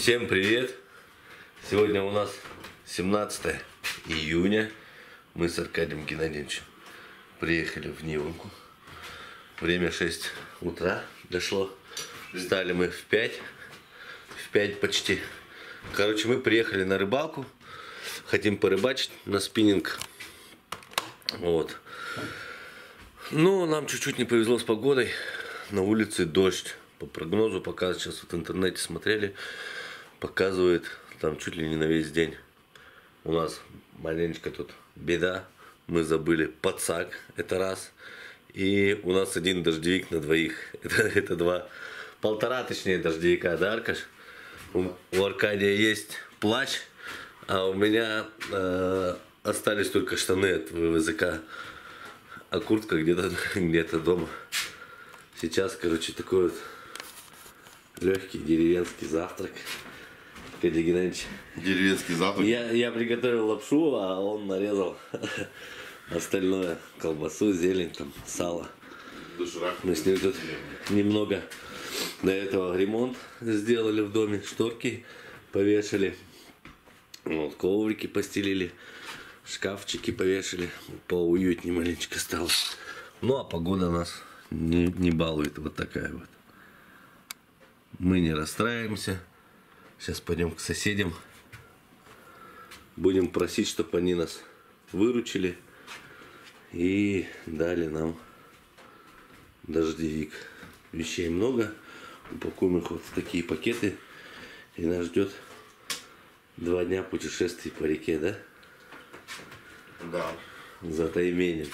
Всем привет! Сегодня у нас 17 июня. Мы с Аркадием Геннадьевичем приехали в Нивонку. Время 6 утра дошло. Встали мы в 5 почти. Короче, мы приехали на рыбалку. Хотим порыбачить на спиннинг. Вот. Ну, нам чуть-чуть не повезло с погодой. На улице дождь. По прогнозу показывает, сейчас вот в интернете смотрели, показывает там чуть ли не на весь день. У нас маленечко тут беда. Мы забыли подсак, это раз. И у нас один дождевик на двоих. Это два. Полтора, точнее, дождевика, да, Аркаш? У Аркадия есть плащ, а у меня остались только штаны от ВВЗК. А куртка где-то дома. Сейчас, короче, такой вот легкий деревенский завтрак. Аркадий Геннадьевич. Деревенский завтрак. Я приготовил лапшу, а он нарезал остальное. Колбасу, зелень, там, сало. Мы с ним тут немного до этого ремонт сделали в доме. Шторки повешали. Вот, коврики постелили. Шкафчики повешали. Поуютнее маленечко стало. Ну а погода нас не балует. Вот такая вот. Мы не расстраиваемся. Сейчас пойдем к соседям. Будем просить, чтобы они нас выручили. И дали нам дождевик. Вещей много. Упакуем их вот в такие пакеты. И нас ждет 2 дня путешествий по реке, да? Да. За Тайменем.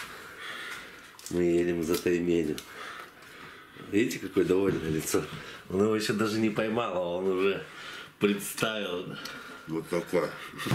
Мы едем за Тайменем. Видите, какое довольное лицо? Он его еще даже не поймал, а он уже представил. Вот такое.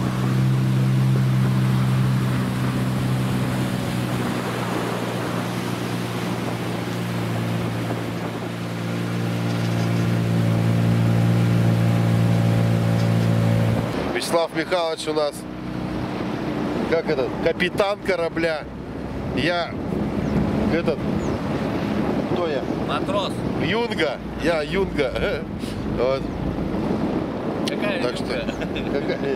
Вячеслав Михайлович у нас, как этот, капитан корабля. Я этот, кто я? Матрос. Юнга. Я Юнга. Вот. Какая так Юнга? Что, какая?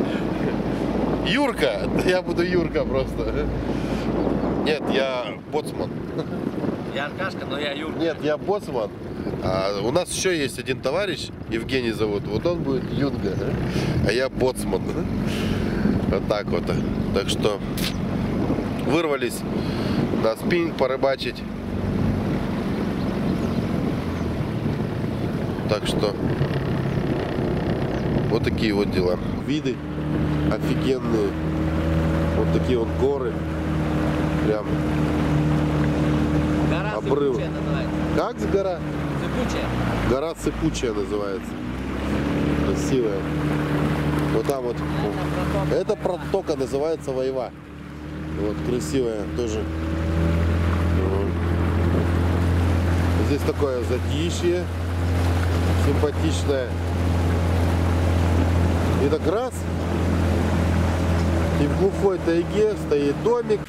Юрка. Я буду Юрка просто. Нет, я боцман. Я Аркашка, но я Юрка. Нет, я боцман. А у нас еще есть один товарищ, Евгений зовут. Вот он будет Юнга, а я боцман. Вот так вот. Так что вырвались на спиннинг порыбачить. Так что вот такие вот дела. Виды офигенные. Вот такие вот горы. Прям Гора обрывы. Сыпучая называется. Как гора? Сыпучая. Гора Сыпучая называется. Красивая. Вот там вот. Это протока называется Войва. Вот красивая тоже. Вот. Здесь такое затишье. Симпатичная. И так раз. И в глухой тайге стоит домик.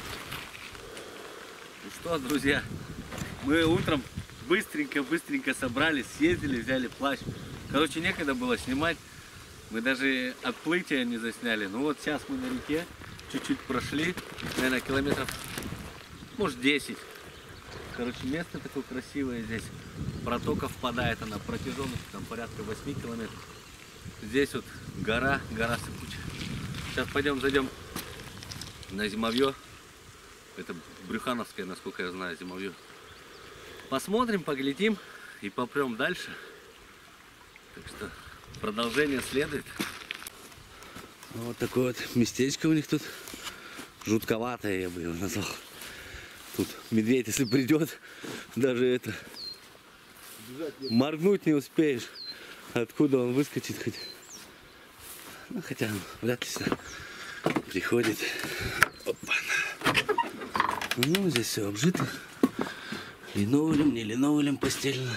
Ну что, друзья, мы утром быстренько собрались, съездили, взяли плащ. Короче, некогда было снимать. Мы даже отплытия не засняли. Ну вот сейчас мы на реке, чуть-чуть прошли, наверное, километров, может, 10. Короче, место такое красивое здесь. Протока впадает, она протяженность там порядка 8 километров. Здесь вот гора Сыпучая. Сейчас пойдем, зайдем на зимовье. Это Брюхановское, насколько я знаю, зимовье. Посмотрим, поглядим и попрем дальше. Так что продолжение следует. Вот такое вот местечко у них тут. Жутковатое, я бы его назвал. Тут медведь, если придет, даже это моргнуть не успеешь. Откуда он выскочит хоть. Ну, хотя вряд ли сюда приходит. Опа. Ну, здесь все обжито. Линолеум, не линолеум постелено.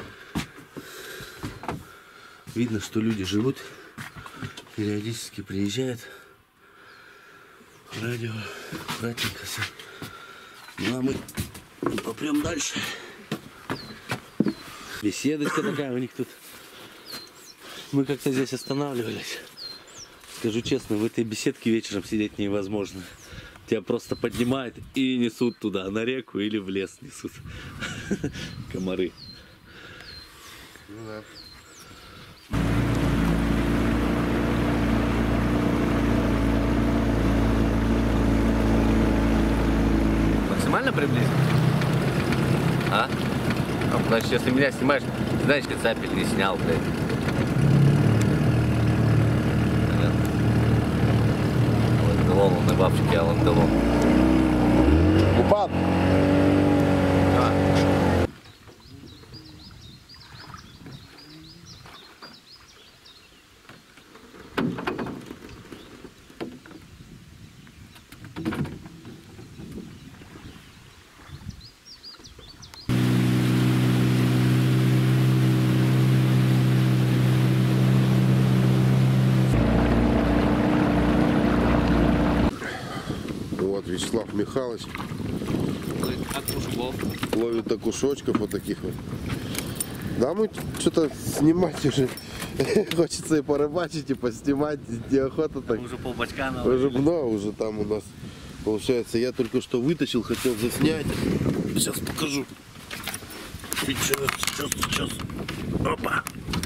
Видно, что люди живут. Периодически приезжают. Радио. Аккуратненько все. Ну, а мы попрем дальше. Беседочка такая у них тут. Мы как-то здесь останавливались. Скажу честно, в этой беседке вечером сидеть невозможно. Тебя просто поднимают и несут туда, на реку или в лес несут. Комары. Ну да. Максимально приблизить? А? Значит, если меня снимаешь, знаешь, как цапель не снял, блядь. Лондон, он и бабчики, а Лондон. Упад! Вот Вячеслав Михайлович ловит окушочков вот таких вот. Да, мы что-то снимать уже хочется и порыбачить, и поснимать, неохота так. Уже полбачка Уже там у нас получается. Я только что вытащил, хотел заснять. Сейчас покажу. Сейчас. Опа.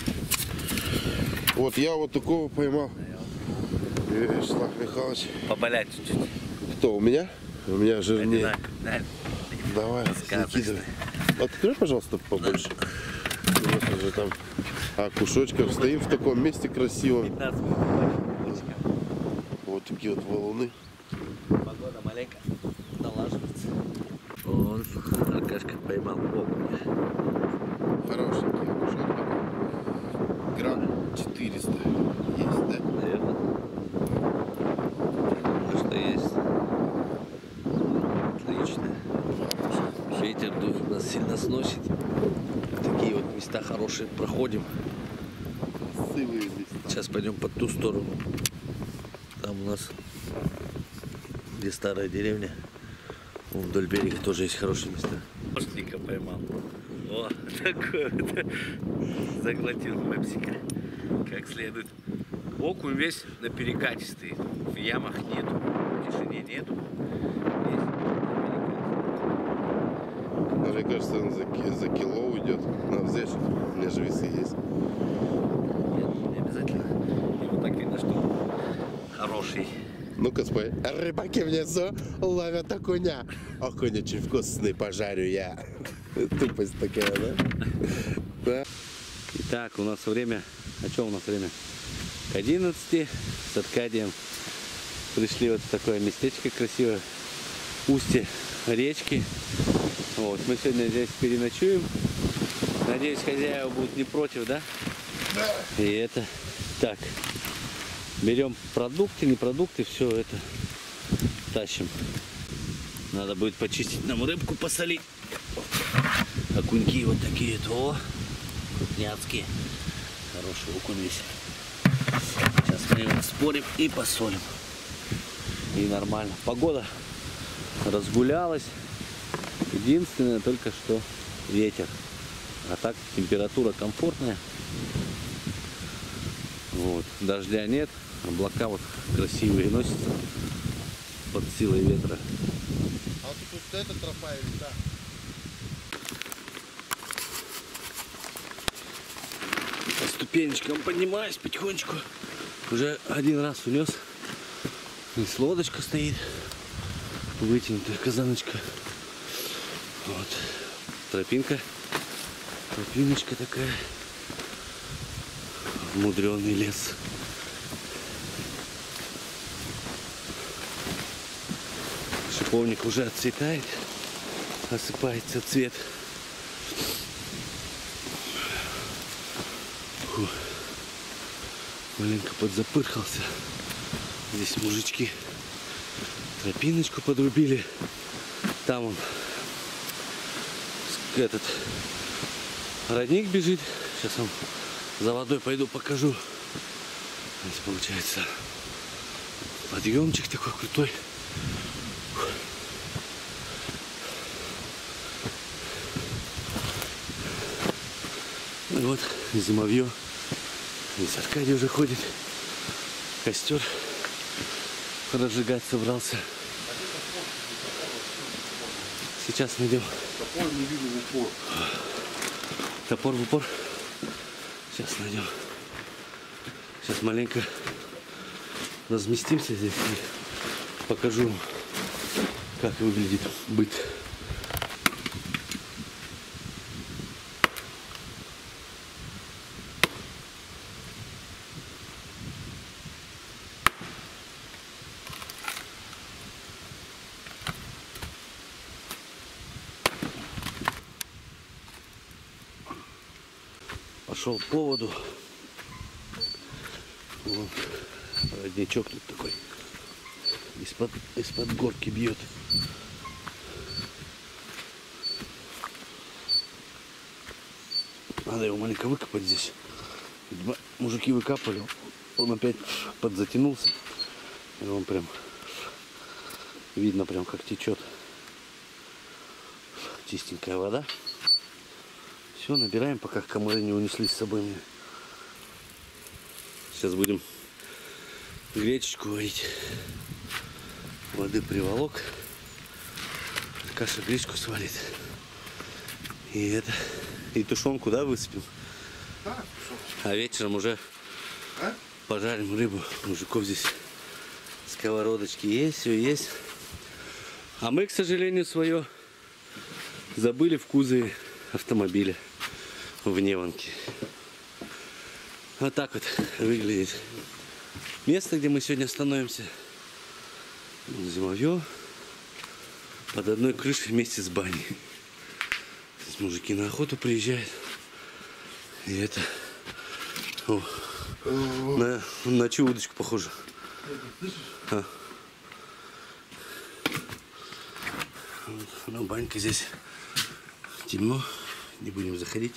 Вот я вот такого поймал. Вячеслав Михайлович. Поболять чуть-чуть. Кто, у меня? У меня жирнее. Да. Давай, закидывай. Открой, пожалуйста, побольше. Вот уже там окушочков. Стоим в таком месте красивом. 15 минут. Вот такие вот валуны. Погода маленько налаживается. Он, Аркашка поймал окуня. Хорошенький окушок такой. Грамм 400 есть, да? Наверное. Ну что есть. Отлично. Ветер нас сильно сносит. Такие вот места хорошие проходим. Красивые места. Сейчас пойдем под ту сторону. Там у нас, где старая деревня, вдоль берега тоже есть хорошие места. Пошлика поймал. О, такой вот. Заглотил мепсика. Как следует. Окунь весь на перекате стоит. В ямах нету. В тишине нету. Мне кажется, он за кило уйдет. Надо взять, у меня же весы есть. Нет, не обязательно. И вот так видно, что хороший. Ну-ка, спой. Рыбаки внизу ловят окуня. Окунь очень вкусный, пожарю я. Тупость такая, да? Да. Итак, у нас время. А что у нас время? К 11 с Аркадием пришли вот в такое местечко красивое. Устье речки. Вот, мы сегодня здесь переночуем. Надеюсь, хозяева будут не против, да? Да. И это так. Берем продукты, не продукты, все это тащим. Надо будет почистить нам рыбку, посолить. Окуньки вот такие, то крупняцкие. Хороший окунь весь. Сейчас мы его спорим и посолим. И нормально. Погода разгулялась. Единственное, только что ветер. А так температура комфортная. Вот. Дождя нет. Облака вот красивые носятся под силой ветра. А тут вот эта тропа или да? По ступенечкам поднимаюсь потихонечку. Уже один раз унес. Здесь лодочка стоит. Вытянутая казаночка. Вот. Тропинка. Тропиночка такая. Мудреный лес. Шиповник уже отцветает. Осыпается цвет. Фу. Маленько подзапырхался. Здесь мужички тропиночку подрубили. Там он этот родник бежит. Сейчас он за водой пойду покажу. Здесь получается подъемчик такой крутой. И вот зимовье Здесь Аркадий уже ходит. Костер разжигать собрался. Сейчас найдем. Топор не видно в упор. Топор в упор. Сейчас найдем. Сейчас маленько разместимся здесь и покажу, как выглядит быт. Пошел по поводу. Вот. Родничок тут такой. Из-под горки бьет. Надо его маленько выкопать здесь. Видимо, мужики выкапывали. Он опять подзатянулся. И он прям видно прям как течет. Чистенькая вода. Все, набираем, пока комары не унесли с собой меня. Сейчас будем гречечку варить. Воды приволок. Каша гречку сварит. И тушенку, да, высыпем? Да, а вечером уже пожарим рыбу. Мужиков здесь сковородочки есть, все есть. А мы, к сожалению, свое забыли в кузове автомобиля в Неванке. Вот так вот выглядит место, где мы сегодня становимся. Зимовье под одной крышей вместе с баней. Здесь мужики на охоту приезжают. И это на чью удочку похоже. Ну, банька здесь темно, не будем заходить.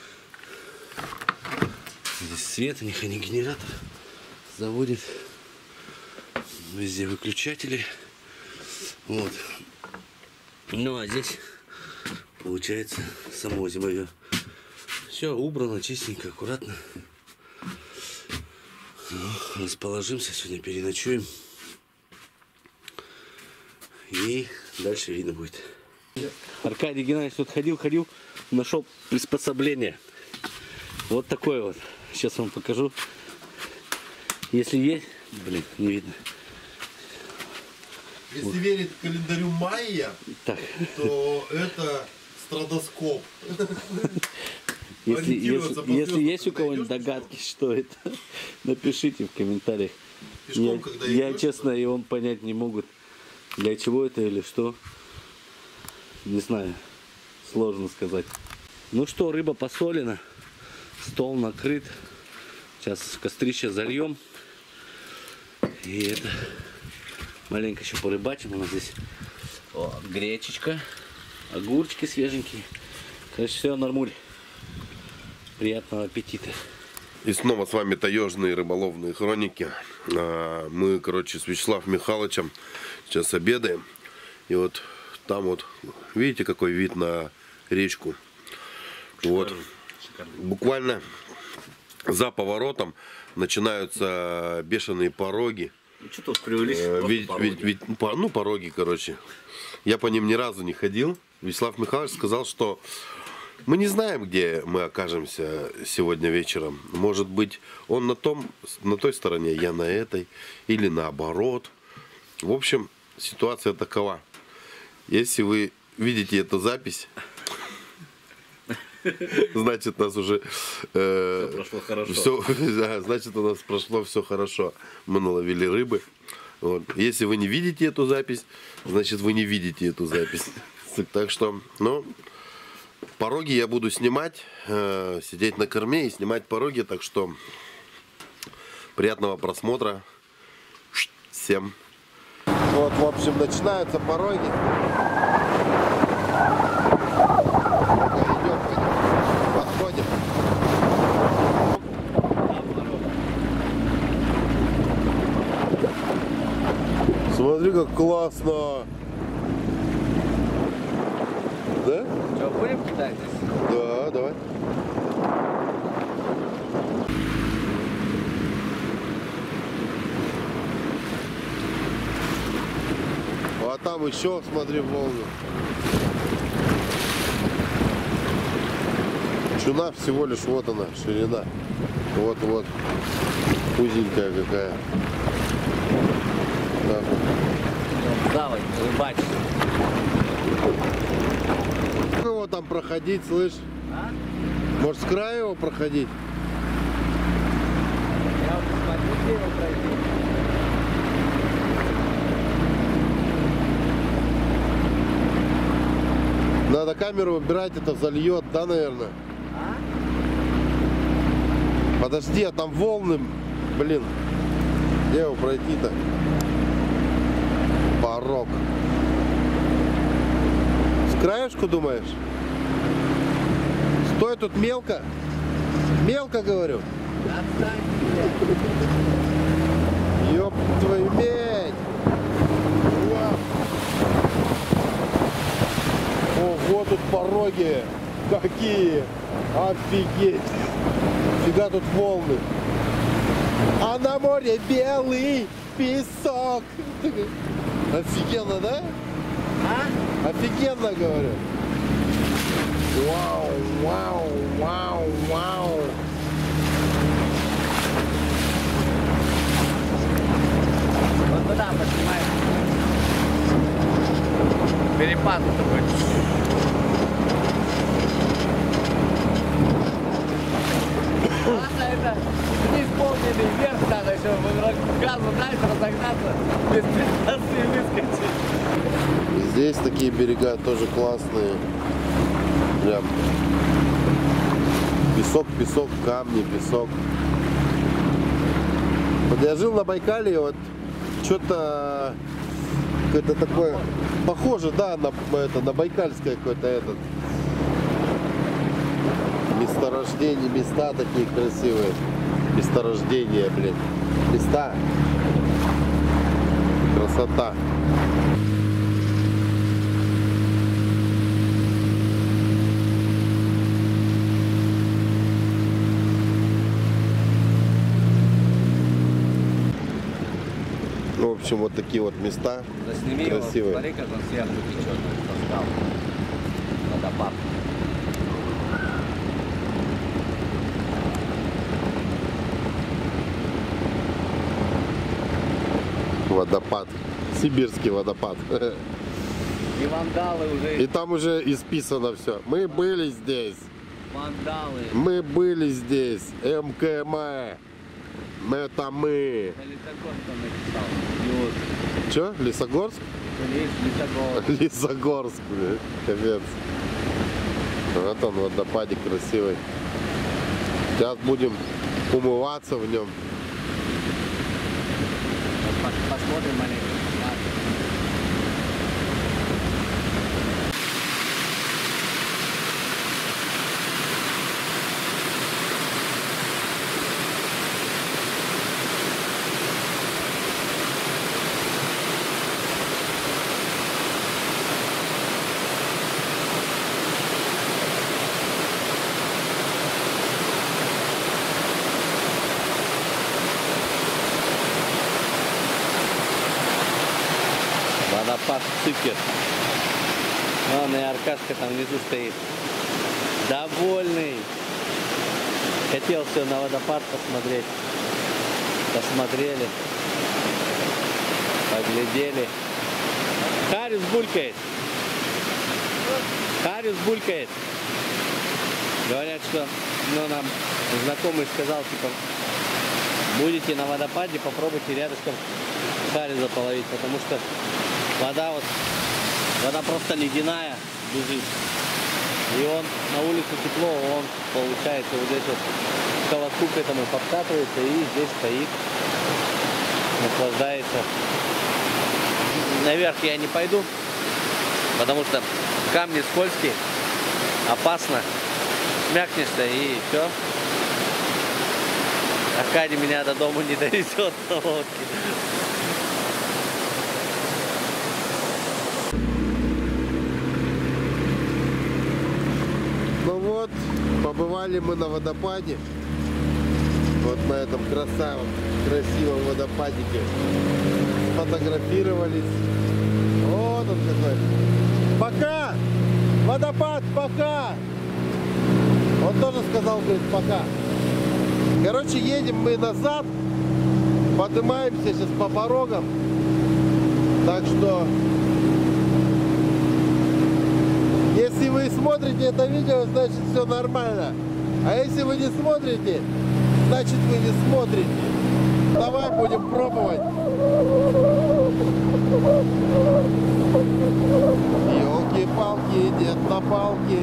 Здесь свет, у них они генератор заводят. Везде выключатели. Вот. Ну а здесь получается само зимовье. Все убрано, чистенько, аккуратно. Ну, расположимся, сегодня переночуем. И дальше видно будет. Аркадий Геннадьевич тут ходил, нашел приспособление. Вот такое вот. Сейчас вам покажу. Если есть, блин, не видно. Если верить календарю майя, то это стратоскоп. Если есть у кого-нибудь догадки, что это, напишите в комментариях. Я честно, и он понять не могут, для чего это или что. Не знаю, сложно сказать. Ну что, рыба посолена, стол накрыт. Сейчас кострище зальем. И это маленько еще порыбачим. У нас здесь гречечка, огурчики свеженькие. Короче, все нормуль. Приятного аппетита. И снова с вами таежные рыболовные хроники. Мы, короче, с Вячеславом Михайловичем сейчас обедаем. И вот там вот, видите, какой вид на речку. Вот. Буквально за поворотом начинаются бешеные пороги. Ну, что тут привелись? Ну, пороги, короче. Я по ним ни разу не ходил. Вячеслав Михайлович сказал, что мы не знаем, где мы окажемся сегодня вечером. Может быть, он на той стороне, я на этой, или наоборот. В общем, ситуация такова. Если вы видите эту запись, значит, нас уже все прошло хорошо. Значит, у нас прошло все хорошо. Мы наловили рыбы. Вот. Если вы не видите эту запись, значит, вы не видите эту запись. Так что, ну, пороги я буду снимать, сидеть на корме и снимать пороги. Так что приятного просмотра всем. Вот, в общем, начинаются пороги. Подходим. Смотри, как классно. Да? Что, будем кидать здесь? Да, давай. там еще, смотри, волны. Чуна всего лишь вот она, ширина. Вот-вот. Узенькая какая. Так вот. Давай, рыбачь. Как его там проходить, слышь? А? Может, с края его проходить? Я вот смотрю, где его пройти. Надо камеру убирать, это зальет, да, наверное? А? Подожди, а там волны, блин. Где его пройти-то? Порог. С краешку, думаешь? Стой, тут мелко. Мелко, говорю. Отстань. Ёб твою медь. Ого, тут пороги. Какие. Офигеть. Фига тут волны. А на море белый песок. Офигенно, да? А? Офигенно, говорю. Вау, вау, вау, вау. Вот туда поднимай. Перепад такой. Ладно, это вниз полный вверх надо еще газу дать, разогнаться, без препятствий выскочить. Здесь такие берега тоже классные. Прям песок, песок, камни, песок. Вот я жил на Байкале, вот что-то какое-то такое похоже, да, на байкальское какое-то этот месторождение, места такие красивые, месторождения, блин, места, красота. Ну, в общем, вот такие вот места Засними красивые. его, смотри, как он сверху течет, со скал. Водопад. Водопад. Сибирский водопад. И вандалы уже, И там уже исписано все. Мы были здесь. вандалы. Мы были здесь. МКМ. Это мы. На Лисогорск он написал. И вот, Че? Лесогорск? Лисогорск. Лесогорск, блин. Капец. Вот он, водопадик красивый. Сейчас будем умываться в нем. Посмотрим маленько. Водопад Цыкер. Вон и Аркашка там внизу стоит. Довольный. Хотел все на водопад посмотреть. Посмотрели. Поглядели. Хариус булькает. Хариус булькает. Говорят, что нам знакомый сказал, типа, будете на водопаде, попробуйте рядышком хариуса половить, потому что вода просто ледяная бежит. И он на улице тепло, он получается вот здесь вот к холодку к этому подкатывается и здесь стоит, наслаждается. Наверх я не пойду, потому что камни скользкие, опасно, смякнешься и все. Аркадий меня до дома не довезет на лодке. Ну вот, побывали мы на водопаде. Вот на этом красивом водопадике. Сфотографировались. Вот вот он какой. Пока! Водопад, пока! Он тоже сказал, говорит, пока. Короче, едем мы назад. Поднимаемся сейчас по порогам. Так что, если вы смотрите это видео, значит все нормально. А если вы не смотрите, значит вы не смотрите. Давай будем пробовать. Елки-палки, дед на палке.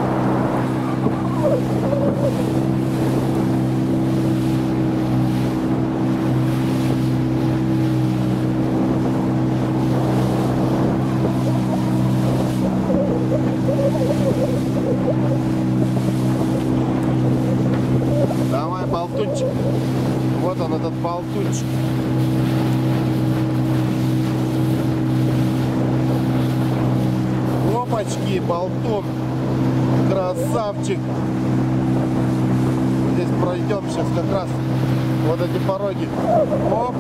Давай, болтунчик. Вот он, этот болтунчик. Опачки, болтун. Красавчик. Здесь пройдем сейчас как раз вот эти пороги. Оп.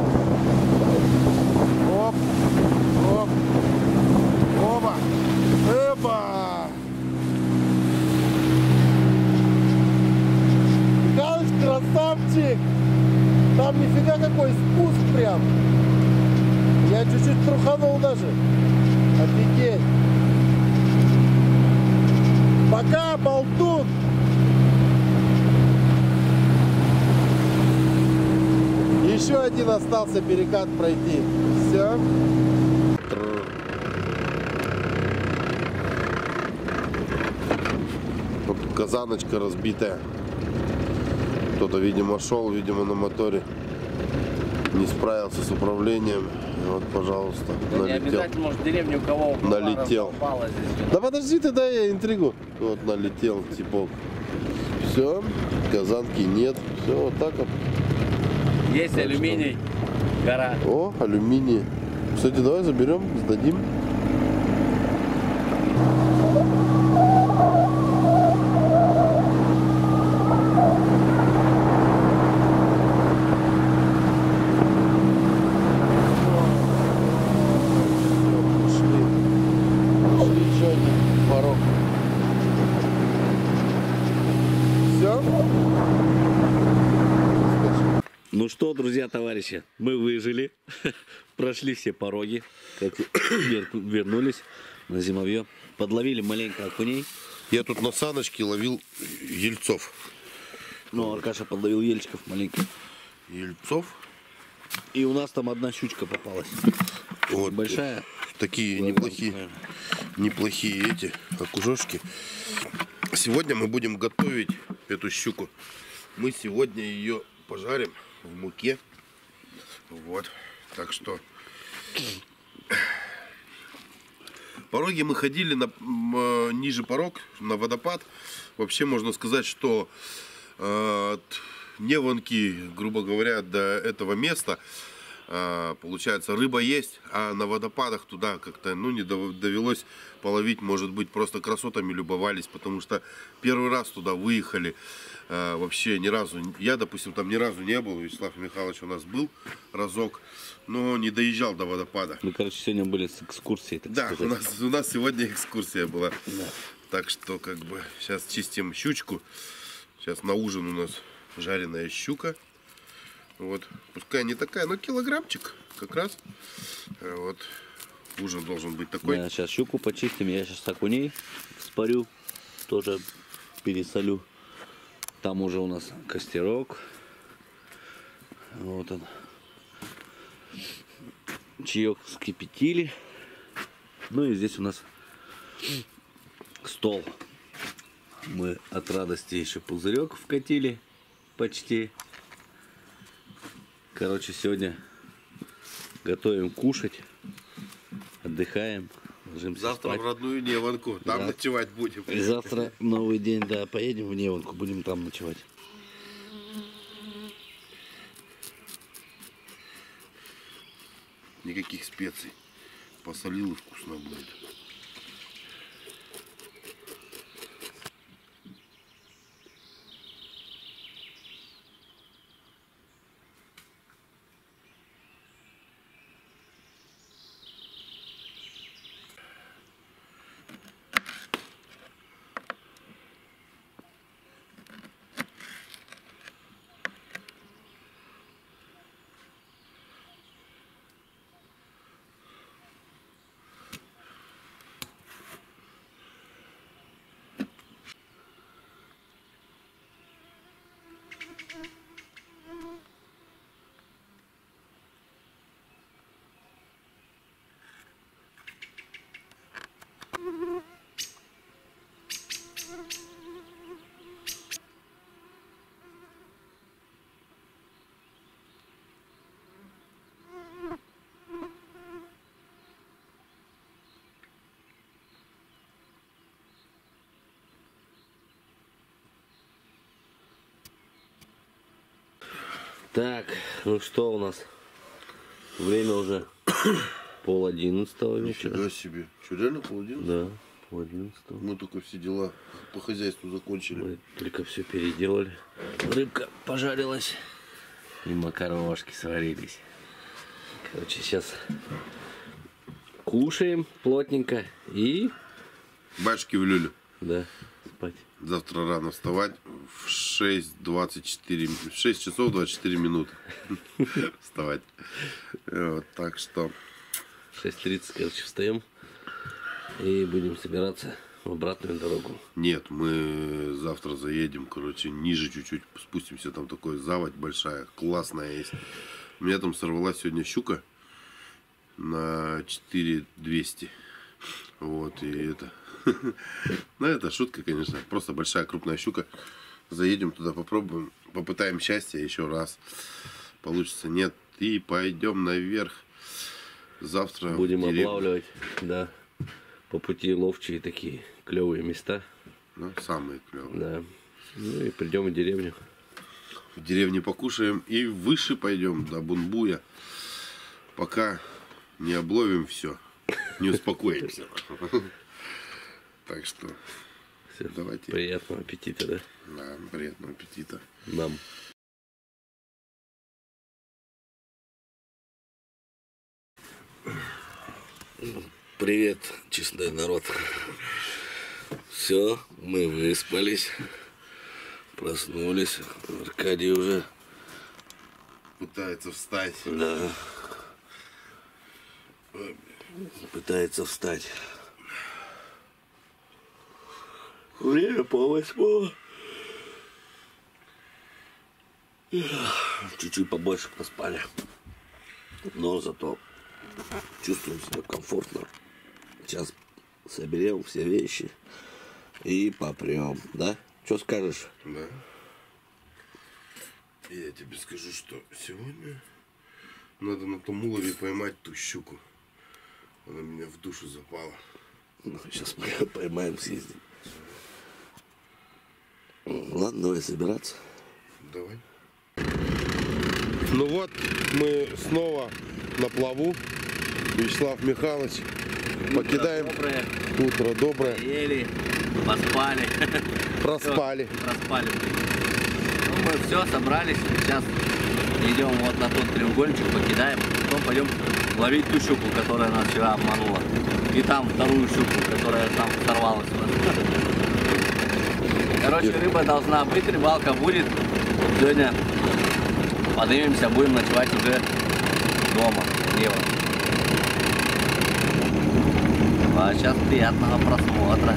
Оп. Оп. Оба. Эба. Михалыч, красавчик. Там нифига какой спуск прям. Я чуть-чуть труханул даже. Офигеть. Пока, болтун. Еще один остался перекат пройти. Все. Вот казаночка разбитая. Кто-то, видимо, шел, видимо, на моторе. Не справился с управлением. И вот, пожалуйста, Да не налетел. обязательно, может, деревня у кого Налетел. упала здесь. Да подожди ты, дай я интригу. Вот налетел типок. Все, казанки нет. Все, вот так вот. Есть Так алюминий, гора. О, алюминий. Кстати, давай заберем, сдадим. Пошли еще один порог. Все? Ну что, друзья, товарищи, мы выжили, прошли все пороги, вернулись на зимовье, подловили маленько окуней. Я тут на саночке ловил ельцов. Ну, Аркаша подловил ельчиков маленьких. Ельцов? И у нас там одна щучка попалась. Вот. Большая. Такие Ладно, неплохие, наверное. неплохие эти окужошки. Сегодня мы будем готовить эту щуку. Мы сегодня ее пожарим в муке. Вот. Так что пороги мы ходили ниже порог, на водопад. Вообще можно сказать, что от Невонки, грубо говоря, до этого места получается рыба есть, а на водопадах туда как-то не довелось половить. Может быть, просто красотами любовались, потому что первый раз туда выехали. Вообще ни разу, я, допустим, там ни разу не был. Вячеслав Михайлович у нас был разок, но не доезжал до водопада. Мы, короче, сегодня были с экскурсией, так Да, сказать. у нас сегодня экскурсия была. Да. Так что, как бы, сейчас чистим щучку. Сейчас на ужин у нас жареная щука. Вот, пускай не такая, но килограммчик как раз. Вот, ужин должен быть такой. Да, сейчас щуку почистим, я сейчас окуней спарю, тоже пересолю. Там уже у нас костерок. Вот он. Чаек вскипятили. Ну и здесь у нас стол. Мы от радости еще пузырек вкатили почти. Короче, сегодня готовим кушать, отдыхаем, ложимся Завтра спать. в родную Невонку, там Да. ночевать будем. И завтра новый день, да, поедем в Невонку, будем там ночевать. Никаких специй. Посолил и вкусно будет. Так, ну что у нас? Время уже 10:30 вечера. Нифига себе. Что, реально 10:30? Да, 10:30. Мы только все дела по хозяйству закончили. Мы только все переделали. Рыбка пожарилась. И макарошки сварились. Короче, сейчас кушаем плотненько и... Башки в люлю. Да, спать. Завтра рано вставать в 6:24, в 6 часов 24 минуты. Вставать. Вот, так что... В 6:30, короче, встаем и будем собираться в обратную дорогу. Нет, мы завтра заедем, короче, ниже чуть-чуть спустимся. Там такой заводь большая, классная есть. У меня там сорвалась сегодня щука на 4200. Вот, и это... Ну, это шутка, конечно. Просто большая, крупная щука. Заедем туда, попробуем. Попытаем счастье еще раз. Получится, нет. И пойдем наверх. Завтра будем облавливать, да. По пути ловчие такие клевые места. Ну, самые клевые. Да. Ну и придем в деревню. В деревне покушаем и выше пойдем до Бунбуя. Пока не обловим все. Не успокоимся. Так что Все, давайте. Приятного аппетита, да? Да, приятного аппетита. Нам. Привет, честный народ. Все, мы выспались. Проснулись. Аркадий уже Пытается встать. да, пытается встать. Время 7:30. Чуть-чуть побольше поспали. Но зато чувствуем себя комфортно. Сейчас соберем все вещи и попрем, да? Что скажешь? Да. Я тебе скажу, что сегодня надо на том улове поймать ту щуку. Она меня в душу запала. Ну, сейчас мы поймаем, съездим. Ладно, давай собираться. Давай. Ну вот, мы снова на плаву. Вячеслав Михайлович. Покидаем. Доброе. Утро доброе. Ели, поспали. Проспали. Проспали. Ну, мы все, собрались. Сейчас идем вот на тот треугольничек, покидаем. Потом пойдем ловить ту щуку, которая нас вчера обманула. И там вторую щуку, которая там сорвалась. Короче, рыба должна быть, рыбалка будет. Сегодня поднимемся, будем ночевать уже дома. А сейчас приятного просмотра.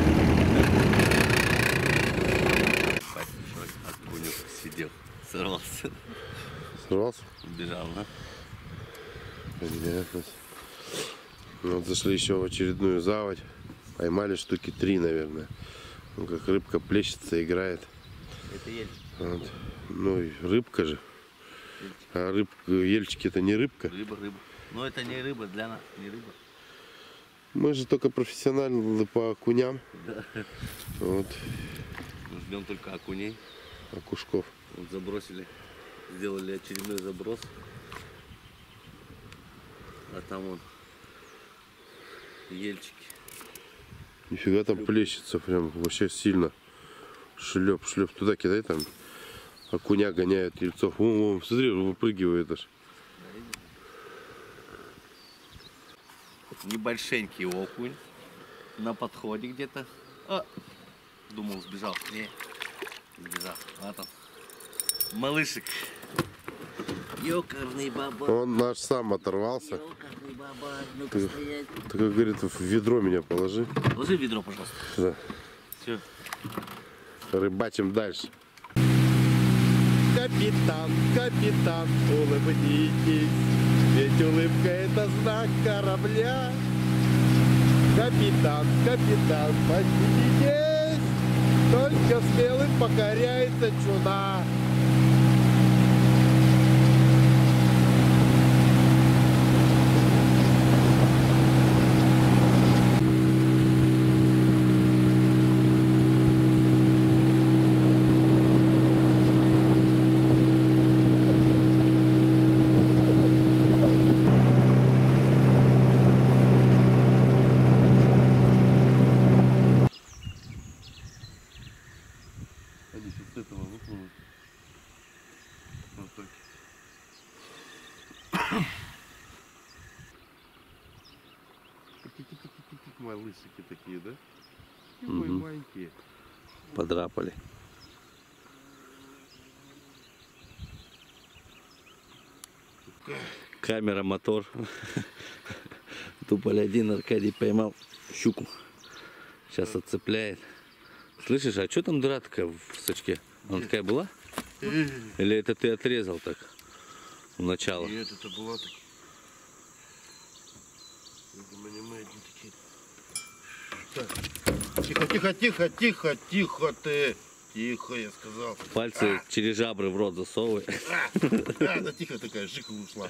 Окунек сидел, сорвался. Сорвался? Убежал, да? Понятно. Вот зашли еще в очередную заводь. Поймали штуки 3, наверное. Ну, как рыбка плещется, играет. Это ельчик. Вот. Ну, и рыбка же. А рыбка, ельчики это не рыбка. Рыба. Но это не рыба для нас, не рыба. Мы же только профессионалы по окуням. Да. Вот. Мы ждем только окуней. Окушков. Вот забросили, сделали очередной заброс. А там вон ельчики. Нифига там плещется прям вообще сильно. Шлеп. Туда кидай там. Окуня гоняют ельцов. Вон, смотри, выпрыгивает аж. Небольшенький окунь. На подходе где-то. Думал, сбежал. Не, сбежал. А там малышек. Ёкарный баба. Он наш сам оторвался. Ёкарный баба. Ну-ка стоять. Так как говорит, в ведро меня положи. Ложи ведро, пожалуйста. Да. Все. Рыбачим дальше. Капитан, улыбнитесь, ведь улыбка это знак корабля. Капитан, поднимитесь, только смелым покоряется чуна. Малышики такие, да? Ой, маленькие. Подрапали. Камера, мотор. Туполь один, Аркадий поймал щуку. Сейчас отцепляет. Слышишь, а что там дыра такая в сачке? Она такая была? Или это ты отрезал так? В начало? Нет, это была такая. Тихо, тихо, тихо, тихо, тихо ты. Тихо, я сказал. Пальцы через жабры в рот засовывай. Да тихо такая, жика ушла.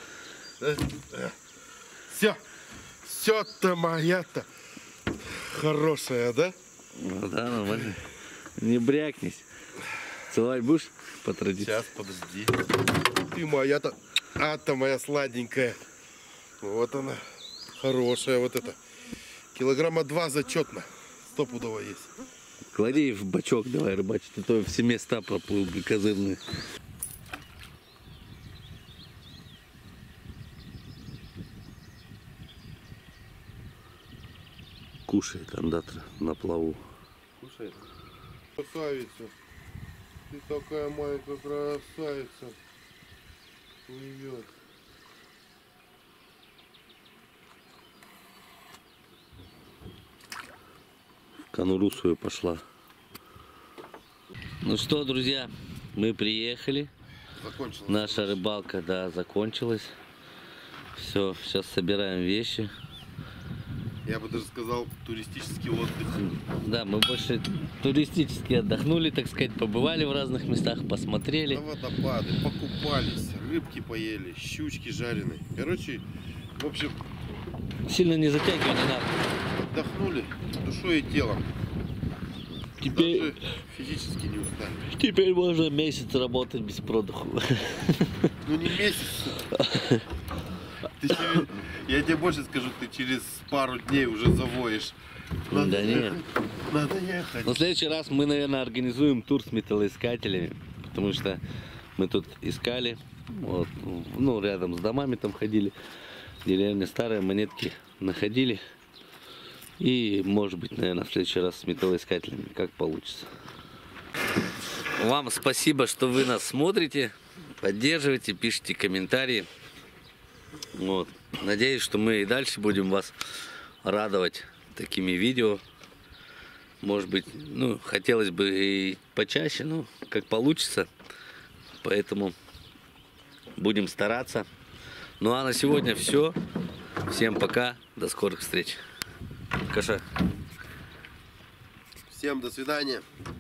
Все, все-то моя-то хорошая, да? Ну да, нормально. Не брякнись. Целовать будешь по традиции? Сейчас, подожди. Ты моя-то, а-то моя сладенькая. Вот она, хорошая вот эта. Килограмма 2 зачетно. Стопудово есть. Клади в бачок, давай рыбачить, а то все места проплыл козырные. Кушает андатра на плаву. Кушает. Красавица. Ты такая маленькая красавица. Плывет. В конуру свою пошла. Ну что, друзья, мы приехали. Закончилось. Наша рыбалка, да, закончилась. Все, сейчас собираем вещи. Я бы даже сказал, туристический отдых. Да, мы больше туристически отдохнули, так сказать, побывали в разных местах, посмотрели. На водопады, покупались, рыбки поели, щучки жареные. Короче, в общем, Сильно не затягивай, не надо. отдохнули душой и телом. Теперь, Даже физически не устали. теперь можно месяц работать без продыху. Ну не месяц. Я тебе больше скажу, ты через пару дней уже завоешь. Да нет. Надо ехать. Но в следующий раз мы, наверное, организуем тур с металлоискателями, потому что мы тут искали, вот, ну, рядом с домами там ходили, деревня старые, монетки находили. И, может быть, наверное, в следующий раз с металлоискателями, как получится. Вам спасибо, что вы нас смотрите, поддерживаете, пишите комментарии. Вот. Надеюсь, что мы и дальше будем вас радовать такими видео. Может быть, ну, хотелось бы и почаще, но как получится. Поэтому будем стараться. Ну а на сегодня все. Всем пока. До скорых встреч. Каша. Всем до свидания.